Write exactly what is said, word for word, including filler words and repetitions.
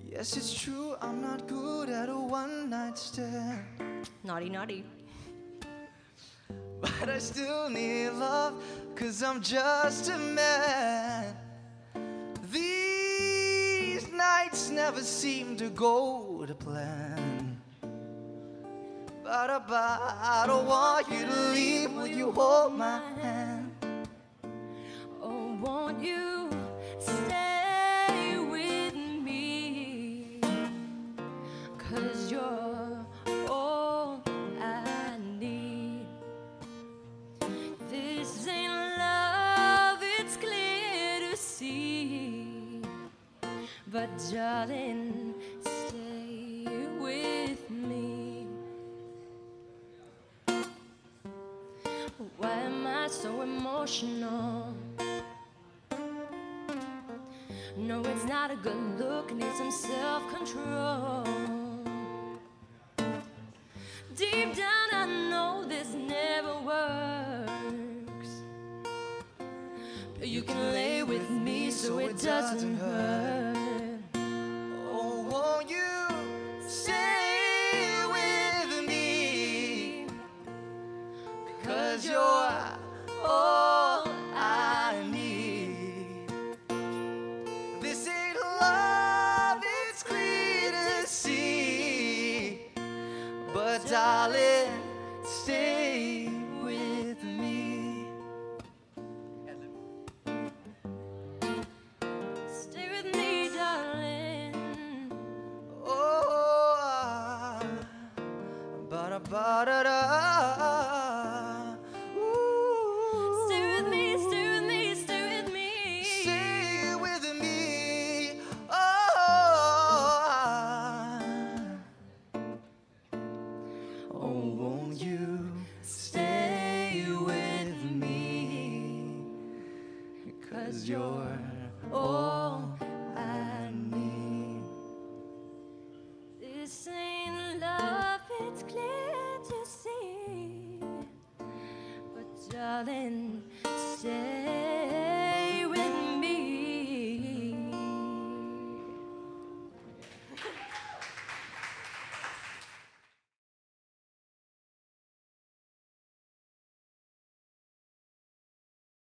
Yes, it's true, I'm not good at a one-night stand. Naughty, naughty. But I still need love, cause I'm just a man. These nights never seem to go to plan. But I, I don't want you to leave, will you hold my hand? Oh, won't you stay with me? Cause you're all I need. This ain't love, it's clear to see. But darling, stay with me. Why am I so emotional? No, it's not a good look, need some self-control. Deep down I know this never works. But you can lay with me so it doesn't hurt. Oh, won't you stay with me? Because you're all I need. This ain't love, it's clear to see. But darling, stay with me. Stay with me, darling. Oh, ba da ba da da. Stay with me, stay with me, stay with me. Stay with me. Oh, oh, won't you stay with me? 'Cause you're all I need. This ain't love, it's clear to see. But darling,